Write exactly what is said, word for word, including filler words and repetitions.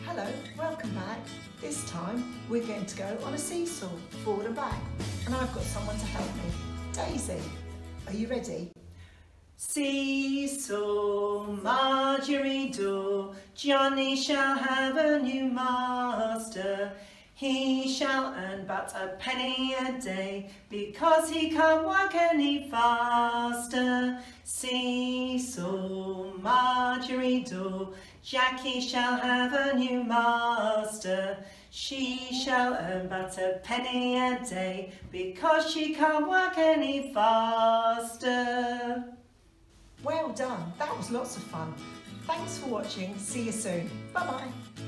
Hello, welcome back. This time we're going to go on a seesaw, forward and back, and I've got someone to help me. Daisy, are you ready? Seesaw, Margery do, Johnny shall have a new master. He shall earn but a penny a day, because he can't work any faster. Seesaw, Margery do, Jacky shall have a new master. She shall earn but a penny a day, because she can't work any faster. Well done, that was lots of fun. Thanks for watching, see you soon. Bye bye.